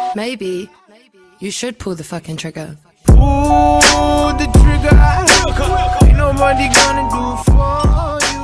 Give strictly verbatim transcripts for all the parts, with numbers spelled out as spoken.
Maybe you should pull the fucking trigger. Pull the trigger. Ain't nobody gonna do it for you.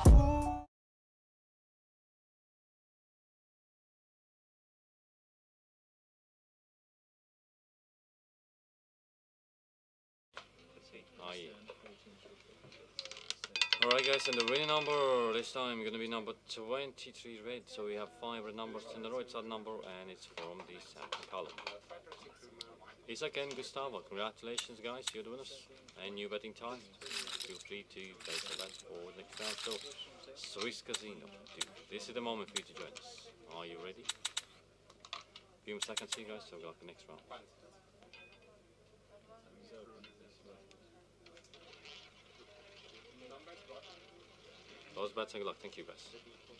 Alright guys, and the winning number this time going to be number twenty-three red, so we have five red numbers in the right side number and it's from the second column. Isaac and Gustavo, congratulations guys, you're the winners. And new betting time, feel free to place a bet for the next round. So, Swiss Casino, dude, this is the moment for you to join us. Are you ready? Few more seconds here guys, so we've got the next round. Those bets and good luck. Thank you, guys.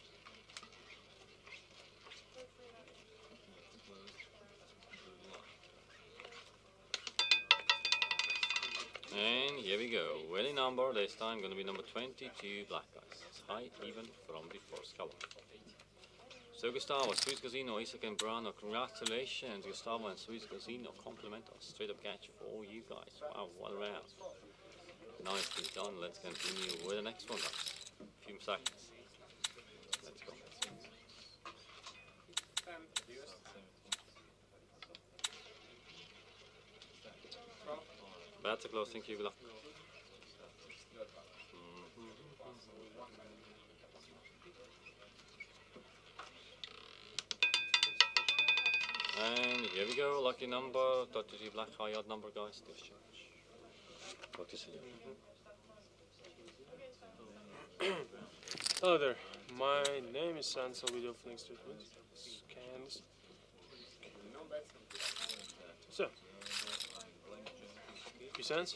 And here we go. Winning number this time going to be number twenty-two, black guys. It's high even from the first color. So Gustavo, Swiss Casino, Isaac and Brano, congratulations. Gustavo and Swiss Casino compliment us. Straight up catch for you guys. Wow, what a round. Nicely done. Let's continue with the next one, guys. A few seconds. Let's go. Bets are close, thank you, good luck. And here we go, lucky number, thirty-three black, high odd number, guys. Discharge. What is it? Hello there, my name is Sansa with opening statement. Scans. So, few cents.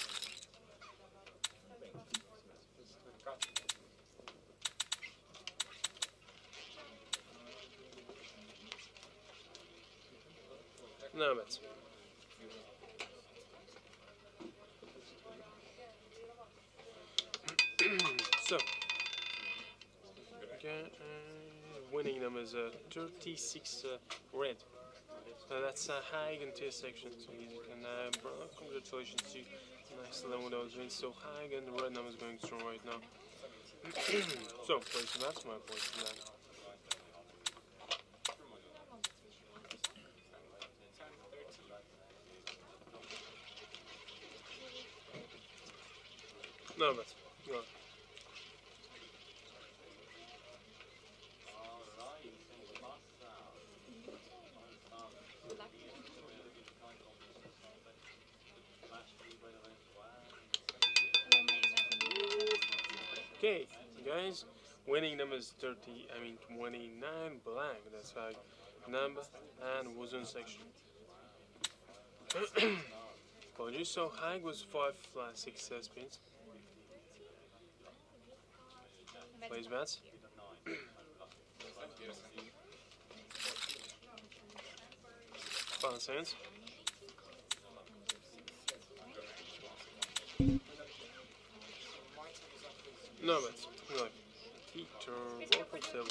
No bets. So, okay, uh, winning them is a uh, thirty-six uh, red. So that's a high intersection. So you can, uh, bro, congratulations to you. Nice level with those wins. So high and the red number is going strong right now. So, place the bets, my place for that. No bets. Go on. Okay, guys, winning number is thirty, I mean twenty-nine black, that's like number and was in section. Apologies, so high was five flat six uh, spins. Plays bets. Five cents. No bets. No. Peter, welcome to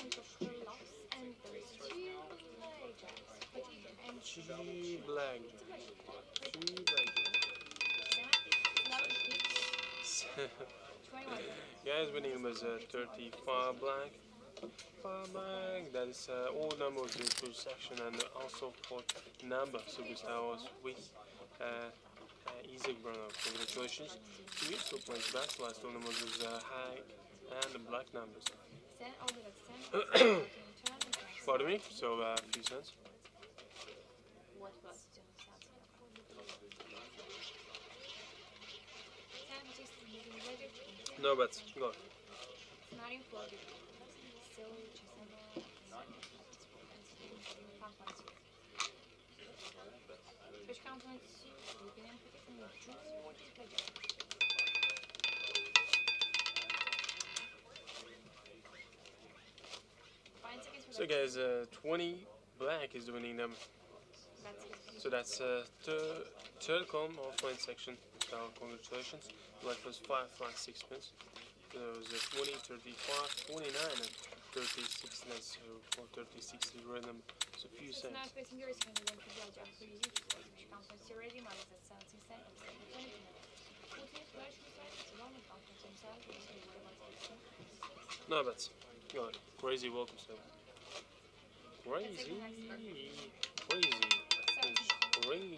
G black. G black. Guys, winning was uh, thirty-five black. five black. That is uh, all numbers in the section and also for number. So Gustavo's with uh, uh, Isaac Bruno. Congratulations to you. So plays back. Last one numbers was uh, high and the black numbers. Pardon me. So a uh, few cents. No bets. Go. So guys, uh, twenty black is the winning number. So that's uh, third, third column of point section. So congratulations. Black was five, five, six pins. There was uh, twenty, thirty-five, twenty-nine, and thirty-six nets, so for thirty-six is random, so few cents. No bets. God, crazy welcome so. Crazy, crazy, crazy.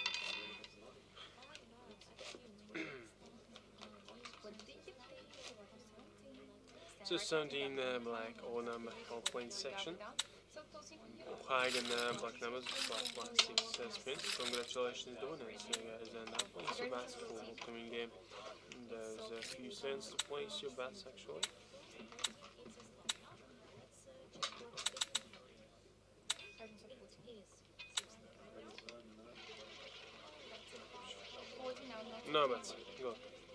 So seventeen uh, black or number or point section. High and uh, black numbers, black black six uh, spin. Congratulations doing it. So guys, and that place your bets for upcoming game. There's a few cents to place your bets actually. No bets. Go.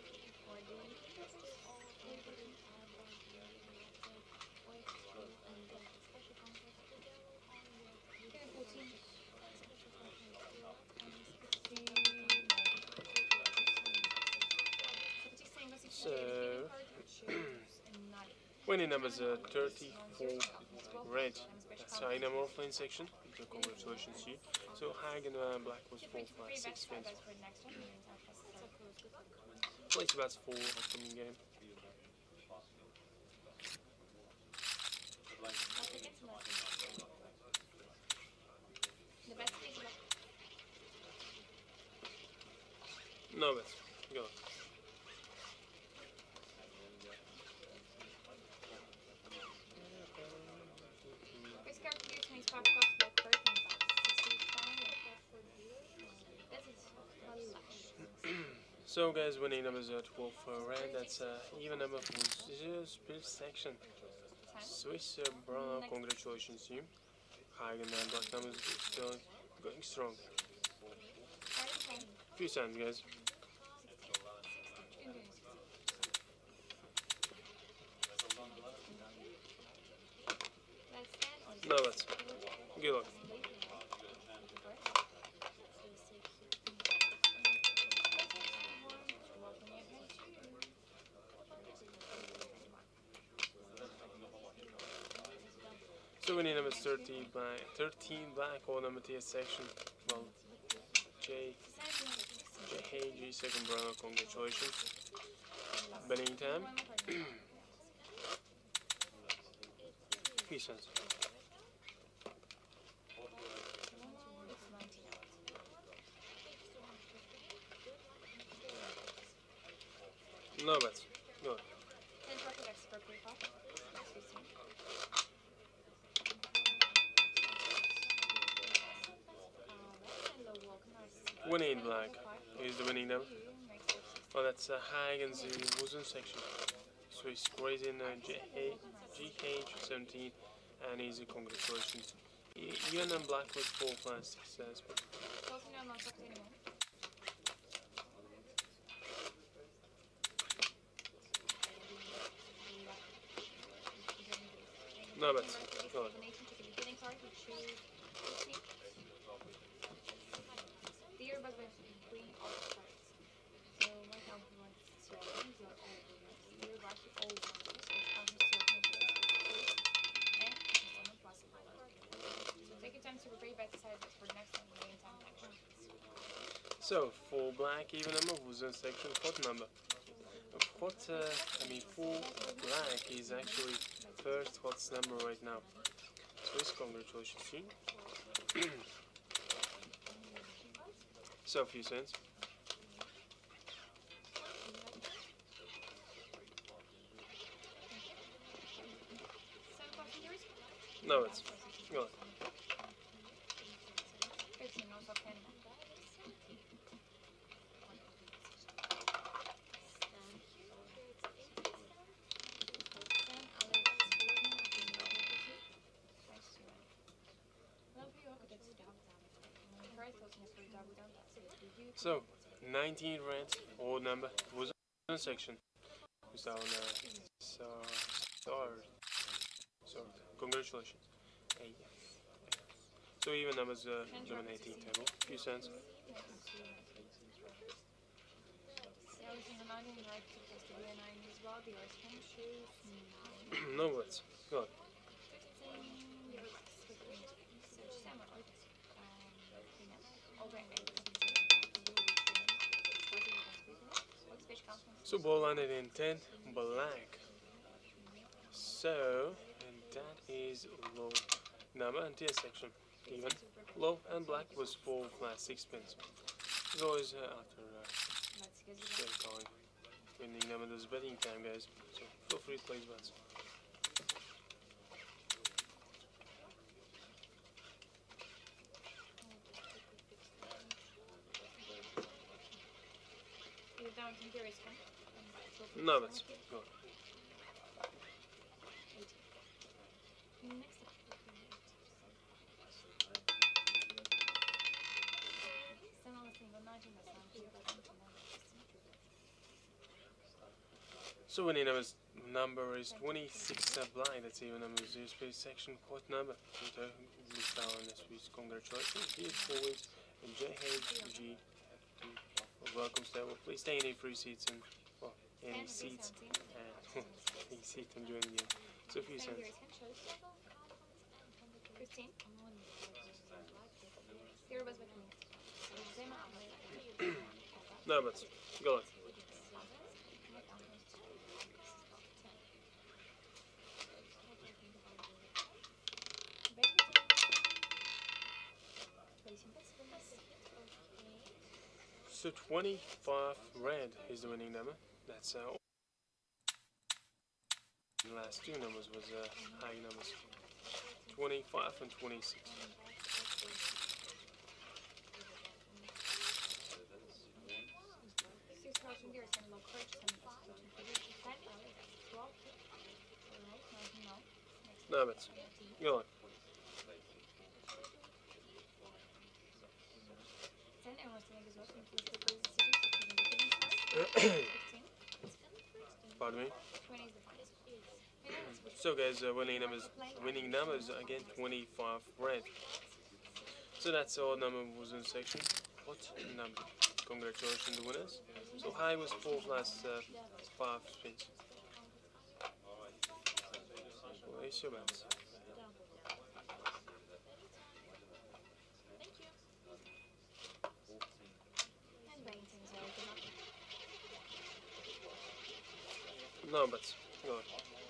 So winning numbers are thirty-four red. That's high number of lane section. So congratulations to you. So high and uh, black was four, five, six spins. Place your bets for upcoming game. No bets. Go. So guys, winning numbers are twelve for red. That's uh, even number for zero split section. Swiss uh, brown. Congratulations to you. High and uh, black numbers still going strong. Few cents, guys. No bets. Good luck. So winning number thirty by thirteen black or number T S section. Well, J, J, hey, G second brown. Congratulations. Betting time. Few cents. No bets. Go. Winning black is the winning number. Oh, that's a high in the Wuzen section. So he's crazy in uh, G H seventeen, and he's a congratulations. Even in black was four, five, six, uh, spin. No bets. Go on. So for black, even number was in section fourth number. What uh, I mean, for black is actually first hot's number right now. So it's congratulations to you. So a few cents. No, it's go on. So nineteen red, old number, was in section. So on uh, so star. So congratulations. Hey. So even numbers uh, dominating table. Few cents. No words. Go on. So ball landed in ten black. So, and that is low number and tier section. Even low and black was four flat six pins. As always, uh, after uh, straight calling, winning number is betting time, guys. So feel free to place bets. No bets. Go on. So winning number number is twenty-six uh, blind. That's even number zero space section court number. So we start on this week's congratulations. Here forwards and J H G. Welcome stable. Please stay in any free seats and well any seats and any seat and join the game. So a few cents. No bets. Go on. So twenty-five red is the winning number. That's uh, the last two numbers was uh, high numbers. twenty-five and twenty-six. No, but go on. Pardon me. So guys, uh, winning numbers, winning numbers again twenty-five red. So that's all number was in section. What number? Congratulations, the winners. So high was four plus uh, five spins. Place your bets. No bets. Go on.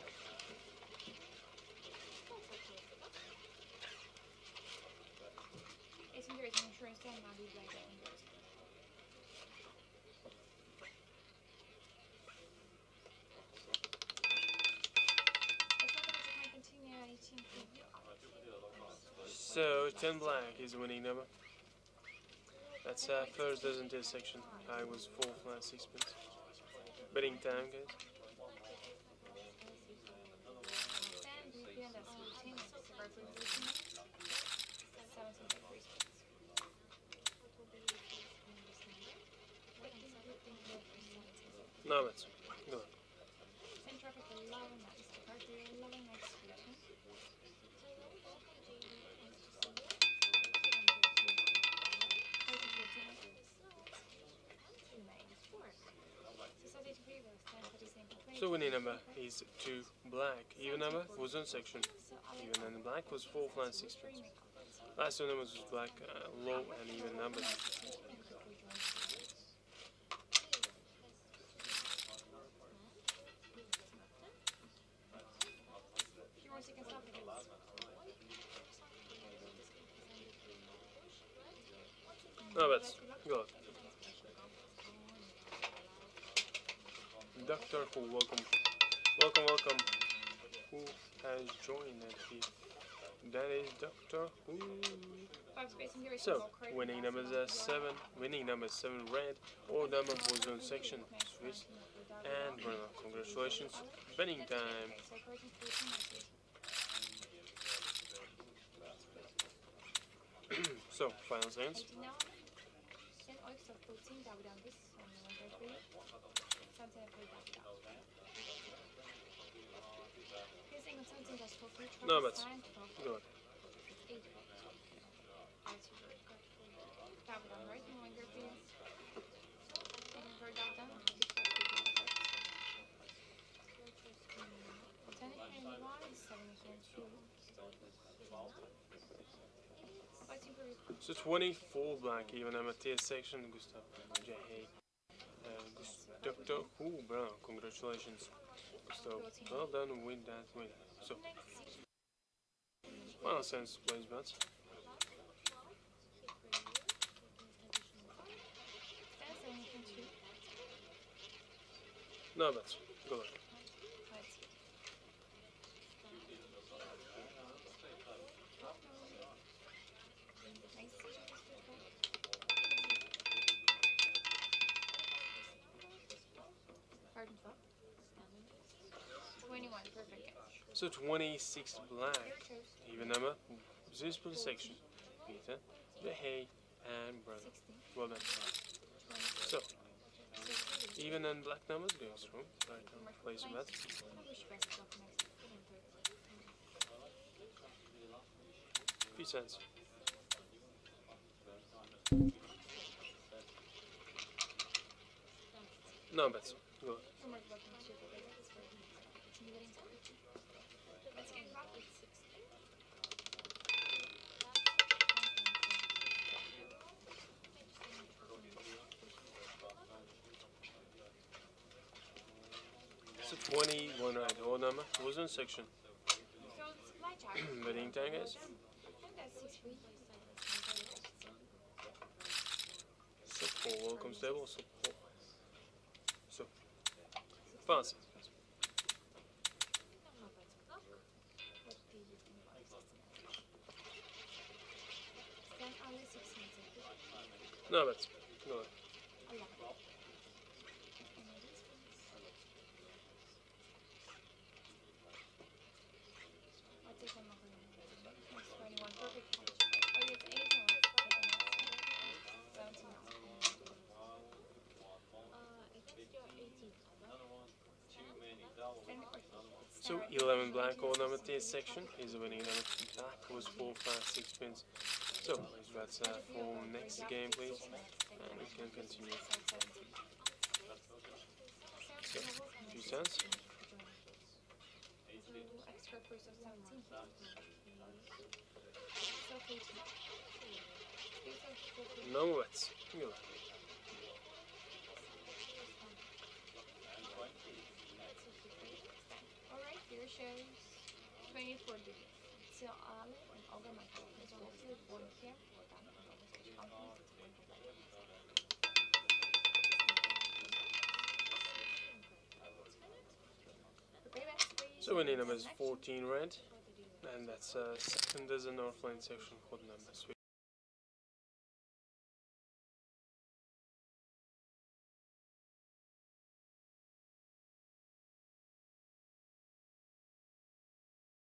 So ten black is the winning number. That's uh, first dozen this section. I was four flat six pins. Betting time, guys. No bets. Go on. So winning number is two black. Even number was on section. Even and black was four flat six pins. Last two numbers was black, uh, low and even numbers. No bets. Go on. Doctor Who, welcome. Welcome, welcome. Who has joined that feed? That is Doctor Who. So, winning numbers are seven. Winning number seven red. All number for zone section. Swiss. And Bruno. Congratulations. Betting time. So, final seconds. No bets. Go on. So twenty-four black, even I'm a tier section, Gustav, J Uh, Doctor Who, bro, congratulations. So, well done with that win. So, final sense plays bets. No bets. Go ahead. twenty-one, perfect. So twenty-six black, even number, visible section. Peter, the hay, and brother. Well done. So, even and black numbers goes through. Right now, place a bet. Few cents. No bets. Go ahead. So twenty-one right, whole number was in section. Betting time guys. So four welcome stable, so four. So fancy. No bets. Go ahead. So eleven black all number T section is the winning number. Black was four, five, six pins. So that's uh, for next game, please, and we can continue. So, two cents. No bets. Go. Alright, here shows twenty-four digits. So Ale and Olga Michael is also born here. So winning number is fourteen red, and that's uh, second as a Northland section code number.